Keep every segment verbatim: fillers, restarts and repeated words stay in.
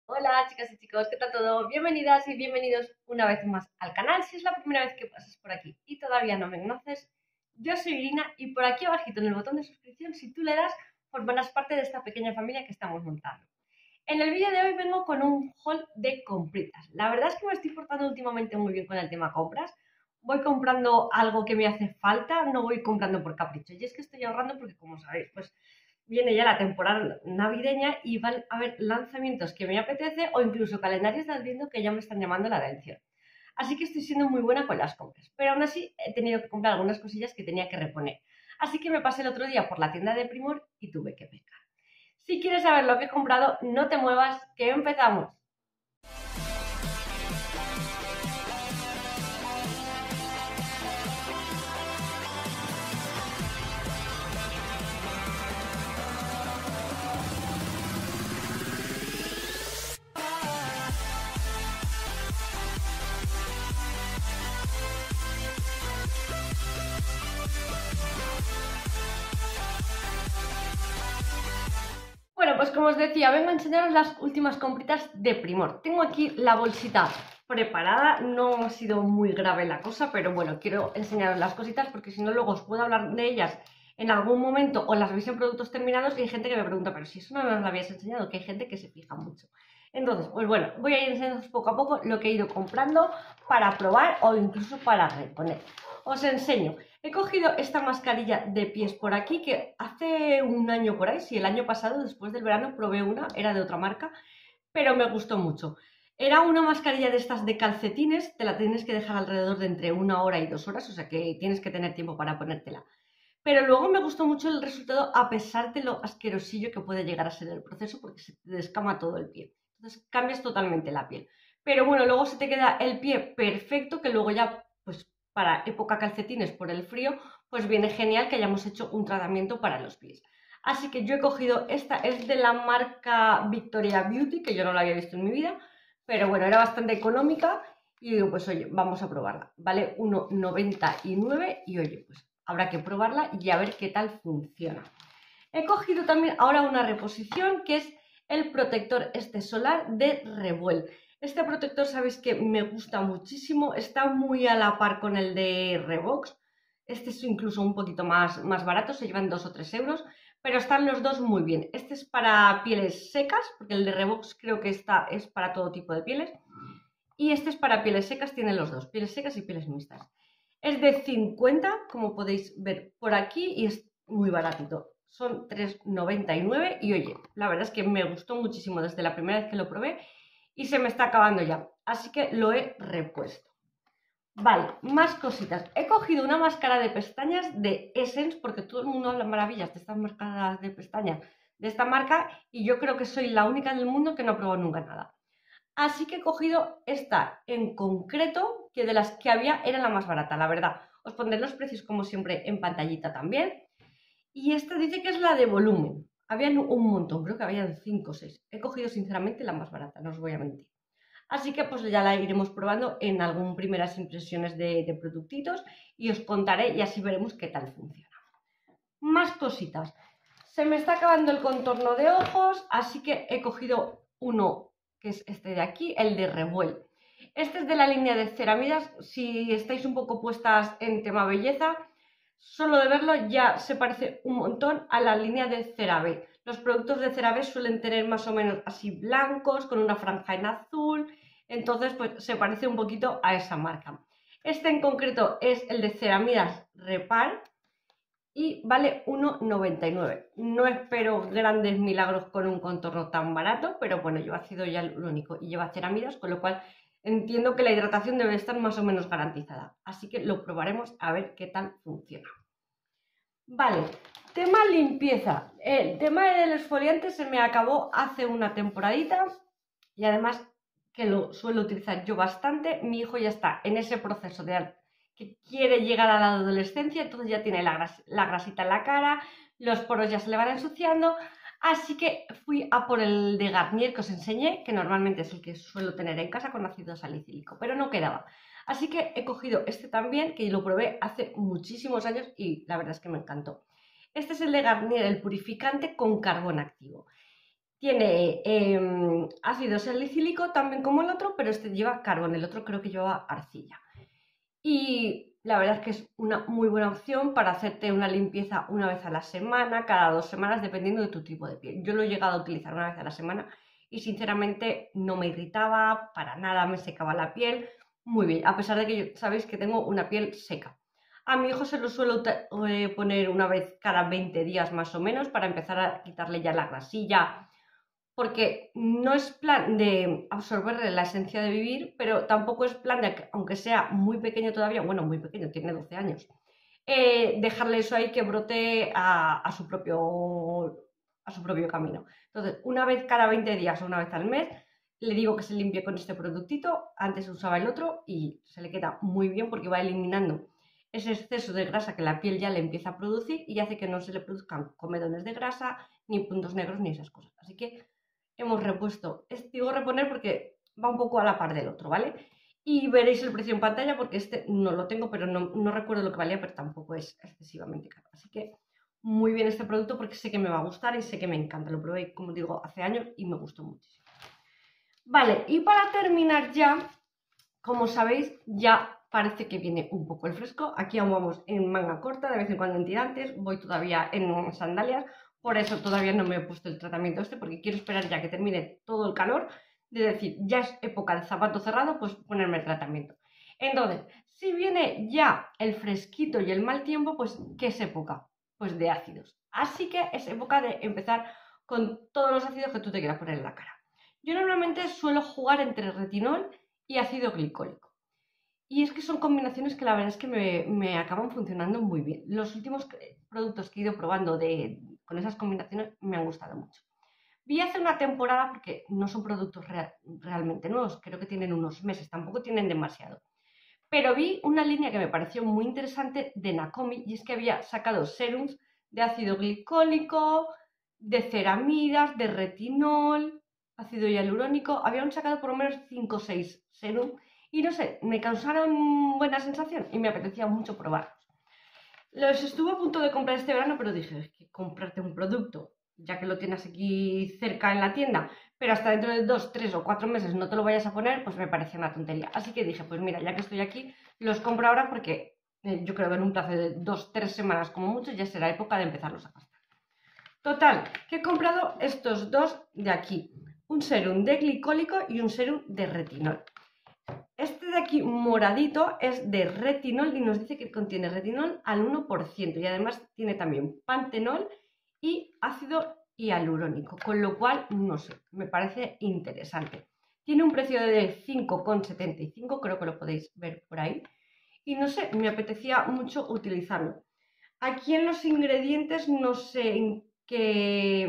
Hola chicas y chicos, ¿qué tal todo? Bienvenidas y bienvenidos una vez más al canal. Si es la primera vez que pasas por aquí y todavía no me conoces, yo soy Irina y por aquí abajito en el botón de suscripción, si tú le das, formarás parte de esta pequeña familia que estamos montando. En el vídeo de hoy vengo con un haul de compritas. La verdad es que me estoy portando últimamente muy bien con el tema compras. Voy comprando algo que me hace falta, no voy comprando por capricho. Y es que estoy ahorrando porque, como sabéis, pues viene ya la temporada navideña y van a haber lanzamientos que me apetece o incluso calendarios de Adviento que ya me están llamando la atención. Así que estoy siendo muy buena con las compras. Pero aún así he tenido que comprar algunas cosillas que tenía que reponer. Así que me pasé el otro día por la tienda de Primor y tuve que pecar. Si quieres saber lo que he comprado, no te muevas, que empezamos. Bueno, pues como os decía, vengo a enseñaros las últimas compritas de Primor. Tengo aquí la bolsita preparada, no ha sido muy grave la cosa, pero bueno, quiero enseñaros las cositas porque si no luego os puedo hablar de ellas en algún momento o las veis en productos terminados y hay gente que me pregunta, pero si eso no nos lo habías enseñado, que hay gente que se fija mucho. Entonces, pues bueno, voy a ir enseñándoos poco a poco lo que he ido comprando para probar o incluso para reponer. Os enseño. He cogido esta mascarilla de pies por aquí que hace un año por ahí, sí, el año pasado, después del verano, probé una, era de otra marca, pero me gustó mucho. Era una mascarilla de estas de calcetines, te la tienes que dejar alrededor de entre una hora y dos horas, o sea que tienes que tener tiempo para ponértela. Pero luego me gustó mucho el resultado a pesar de lo asquerosillo que puede llegar a ser el proceso porque se te descama todo el pie. Entonces cambias totalmente la piel. Pero bueno, luego se te queda el pie perfecto que luego ya, pues para época calcetines por el frío, pues viene genial que hayamos hecho un tratamiento para los pies. Así que yo he cogido esta, es de la marca Victoria Beauty, que yo no la había visto en mi vida, pero bueno, era bastante económica y digo, pues oye, vamos a probarla. Vale uno noventa y nueve y oye, pues habrá que probarla y a ver qué tal funciona. He cogido también ahora una reposición que es el protector este solar de Revuel. Este protector sabéis que me gusta muchísimo, está muy a la par con el de Revox. Este es incluso un poquito más, más barato, se llevan dos o tres euros, pero están los dos muy bien. Este es para pieles secas, porque el de Revox creo que esta es para todo tipo de pieles. Y este es para pieles secas, tiene los dos, pieles secas y pieles mixtas. Es de cincuenta, como podéis ver por aquí, y es muy baratito. Son tres noventa y nueve y oye, la verdad es que me gustó muchísimo desde la primera vez que lo probé y se me está acabando ya, así que lo he repuesto. Vale, más cositas. He cogido una máscara de pestañas de Essence porque todo el mundo habla maravillas de estas máscaras de pestañas de esta marca y yo creo que soy la única del mundo que no ha probado nunca nada. Así que he cogido esta en concreto, que de las que había era la más barata, la verdad. Os pondré los precios como siempre en pantallita también. Y esta dice que es la de volumen. Habían un montón, creo que habían cinco o seis. He cogido sinceramente la más barata, no os voy a mentir. Así que pues ya la iremos probando en algún primeras impresiones de, de productitos y os contaré y así veremos qué tal funciona. Más cositas. Se me está acabando el contorno de ojos, así que he cogido uno que es este de aquí, el de Revuel. Este es de la línea de ceramidas. Si estáis un poco puestas en tema belleza, solo de verlo ya se parece un montón a la línea de CeraVe. Los productos de CeraVe suelen tener más o menos así blancos, con una franja en azul, entonces pues se parece un poquito a esa marca. Este en concreto es el de Ceramidas Repar y vale uno noventa y nueve. No espero grandes milagros con un contorno tan barato, pero bueno, lleva ácido ya lo único y lleva ceramidas, con lo cual entiendo que la hidratación debe estar más o menos garantizada. Así que lo probaremos a ver qué tal funciona. Vale, tema limpieza. El tema del exfoliante se me acabó hace una temporadita y además que lo suelo utilizar yo bastante. Mi hijo ya está en ese proceso de que quiere llegar a la adolescencia, entonces ya tiene la, gras la grasita en la cara, los poros ya se le van ensuciando, así que fui a por el de Garnier que os enseñé, que normalmente es el que suelo tener en casa con ácido salicílico, pero no quedaba. Así que he cogido este también, que lo probé hace muchísimos años y la verdad es que me encantó. Este es el de Garnier, el purificante con carbón activo. Tiene eh, ácido salicílico también como el otro, pero este lleva carbón, el otro creo que lleva arcilla. Y la verdad es que es una muy buena opción para hacerte una limpieza una vez a la semana, cada dos semanas, dependiendo de tu tipo de piel. Yo lo he llegado a utilizar una vez a la semana y sinceramente no me irritaba, para nada me secaba la piel, muy bien, a pesar de que yo, sabéis que tengo una piel seca. A mi hijo se lo suelo eh, poner una vez cada veinte días más o menos para empezar a quitarle ya la grasilla, porque no es plan de absorberle la esencia de vivir, pero tampoco es plan de, aunque sea muy pequeño todavía, bueno, muy pequeño, tiene doce años, eh, dejarle eso ahí que brote a, a, su propio, a su propio camino. Entonces, una vez cada veinte días o una vez al mes, le digo que se limpie con este productito, antes usaba el otro y se le queda muy bien porque va eliminando ese exceso de grasa que la piel ya le empieza a producir y hace que no se le produzcan comedones de grasa, ni puntos negros, ni esas cosas. Así que hemos repuesto, es, digo reponer porque va un poco a la par del otro, ¿vale? Y veréis el precio en pantalla porque este no lo tengo, pero no, no recuerdo lo que valía, pero tampoco es excesivamente caro. Así que muy bien este producto porque sé que me va a gustar y sé que me encanta. Lo probé, como digo, hace años y me gustó muchísimo. Vale, y para terminar ya, como sabéis, ya parece que viene un poco el fresco. Aquí aún vamos en manga corta, de vez en cuando en tirantes, voy todavía en sandalias. Por eso todavía no me he puesto el tratamiento este, porque quiero esperar ya que termine todo el calor, de decir, ya es época de zapato cerrado, pues ponerme el tratamiento. Entonces, si viene ya el fresquito y el mal tiempo, pues ¿qué es época? Pues de ácidos. Así que es época de empezar con todos los ácidos que tú te quieras poner en la cara. Yo normalmente suelo jugar entre retinol y ácido glicólico. Y es que son combinaciones que la verdad es que me, me acaban funcionando muy bien. Los últimos productos que he ido probando de, con esas combinaciones me han gustado mucho. Vi hace una temporada, porque no son productos real, realmente nuevos, creo que tienen unos meses, tampoco tienen demasiado. Pero vi una línea que me pareció muy interesante de Nakomi, y es que había sacado serums de ácido glicólico, de ceramidas, de retinol, ácido hialurónico. Habían sacado por lo menos cinco o seis serums y no sé, me causaron buena sensación y me apetecía mucho probarlos. Los estuve a punto de comprar este verano, pero dije, es que comprarte un producto, ya que lo tienes aquí cerca en la tienda, pero hasta dentro de dos, tres o cuatro meses no te lo vayas a poner, pues me parecía una tontería. Así que dije, pues mira, ya que estoy aquí, los compro ahora porque eh, yo creo que en un plazo de dos, tres semanas como mucho ya será época de empezarlos a gastar. Total, que he comprado estos dos de aquí, un serum de glicólico y un serum de retinol. Este de aquí moradito es de retinol y nos dice que contiene retinol al uno por ciento y además tiene también pantenol y ácido hialurónico, con lo cual, no sé, me parece interesante. Tiene un precio de cinco con setenta y cinco, creo que lo podéis ver por ahí. Y no sé, me apetecía mucho utilizarlo. Aquí en los ingredientes no sé en qué,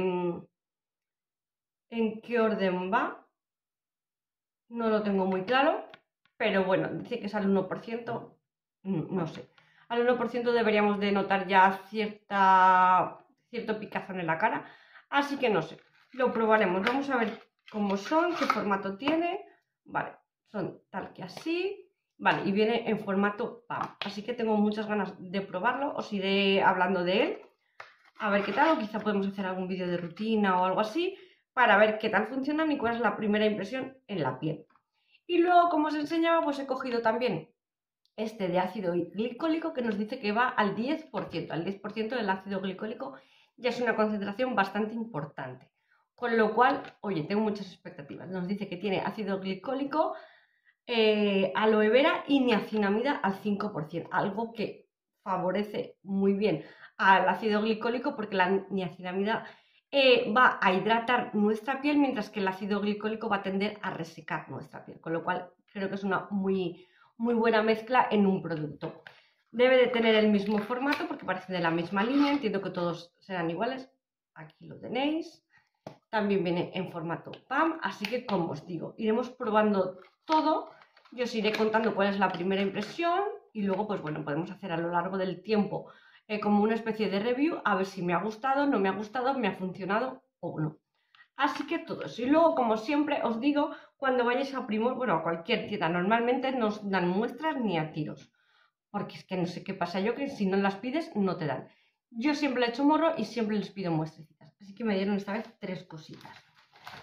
en qué orden va, no lo tengo muy claro. Pero bueno, dice que es al uno por ciento, no sé. Al uno por ciento deberíamos de notar ya cierta, cierto picazón en la cara, así que no sé, lo probaremos. Vamos a ver cómo son, qué formato tiene. Vale, son tal que así. Vale, y viene en formato P A M, así que tengo muchas ganas de probarlo. Os iré hablando de él, a ver qué tal, o quizá podemos hacer algún vídeo de rutina o algo así, para ver qué tal funcionan y cuál es la primera impresión en la piel. Y luego, como os enseñaba, pues he cogido también este de ácido glicólico que nos dice que va al diez por ciento. Al diez por ciento del ácido glicólico ya es una concentración bastante importante. Con lo cual, oye, tengo muchas expectativas. Nos dice que tiene ácido glicólico, eh, aloe vera y niacinamida al cinco por ciento. Algo que favorece muy bien al ácido glicólico porque la niacinamida Eh, va a hidratar nuestra piel, mientras que el ácido glicólico va a tender a resecar nuestra piel, con lo cual creo que es una muy, muy buena mezcla en un producto. Debe de tener el mismo formato porque parece de la misma línea, entiendo que todos serán iguales. Aquí lo tenéis. También viene en formato P A M, así que como os digo, iremos probando todo. Yo os iré contando cuál es la primera impresión y luego, pues bueno, podemos hacer a lo largo del tiempo Eh, como una especie de review, a ver si me ha gustado, no me ha gustado, me ha funcionado o no. Así que todo eso. Y luego, como siempre os digo, cuando vayáis a Primor, bueno, a cualquier tienda, normalmente no os dan muestras ni a tiros. Porque es que no sé qué pasa yo, que si no las pides, no te dan. Yo siempre le echo morro y siempre les pido muestrecitas. Así que me dieron esta vez tres cositas.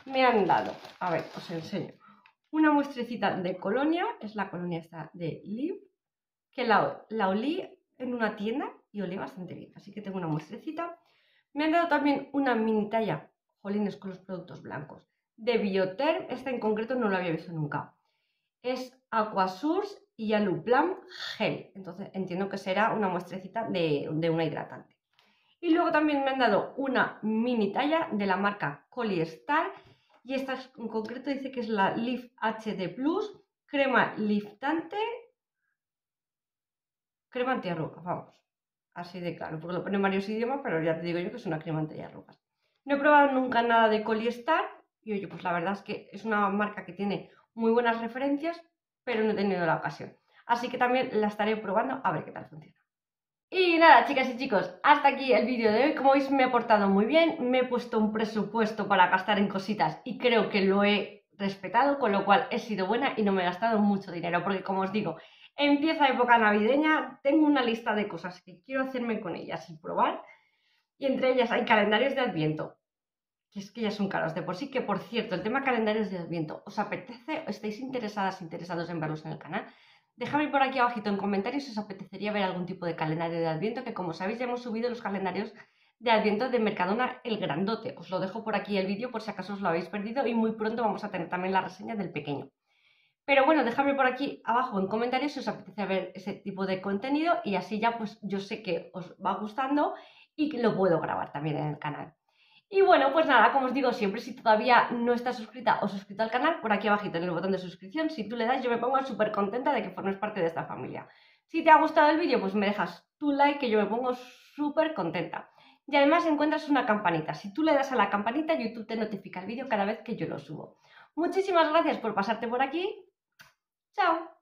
me han dado, a ver, os enseño, una muestrecita de colonia, es la colonia esta de Liv, que la, la olí en una tienda y olía bastante bien, así que tengo una muestrecita. Me han dado también una mini talla, jolines con los productos blancos, de Bioterm, esta en concreto no la había visto nunca. Es Aquasource y Aluplam Gel, entonces entiendo que será una muestrecita de, de una hidratante. Y luego también me han dado una mini talla de la marca Colliestar, y esta en concreto dice que es la Lift H D Plus, crema liftante, crema antiarrugas, vamos, así de claro, porque lo pone en varios idiomas, pero ya te digo yo que es una crema antiarrugas. No he probado nunca nada de Colliestar, y oye, pues la verdad es que es una marca que tiene muy buenas referencias, pero no he tenido la ocasión. Así que también la estaré probando a ver qué tal funciona. Y nada, chicas y chicos, hasta aquí el vídeo de hoy. Como veis, me he portado muy bien, me he puesto un presupuesto para gastar en cositas y creo que lo he respetado, con lo cual he sido buena y no me he gastado mucho dinero, porque como os digo, empieza época navideña, tengo una lista de cosas que quiero hacerme con ellas y probar, y entre ellas hay calendarios de Adviento, que es que ya son caros de por sí, que por cierto, el tema calendarios de Adviento, ¿os apetece o estáis interesadas, interesados en verlos en el canal? Dejadme por aquí abajito en comentarios si os apetecería ver algún tipo de calendario de Adviento, que como sabéis ya hemos subido los calendarios de Adviento de Mercadona el grandote. Os lo dejo por aquí el vídeo por si acaso os lo habéis perdido, y muy pronto vamos a tener también la reseña del pequeño. Pero bueno, dejadme por aquí abajo en comentarios si os apetece ver ese tipo de contenido, y así ya pues yo sé que os va gustando y lo puedo grabar también en el canal. Y bueno, pues nada, como os digo siempre, si todavía no estás suscrita o suscrito al canal, por aquí abajito en el botón de suscripción, si tú le das yo me pongo súper contenta de que formes parte de esta familia. Si te ha gustado el vídeo, pues me dejas tu like, que yo me pongo súper contenta. Y además encuentras una campanita, si tú le das a la campanita, YouTube te notifica el vídeo cada vez que yo lo subo. Muchísimas gracias por pasarte por aquí. ¡Chao!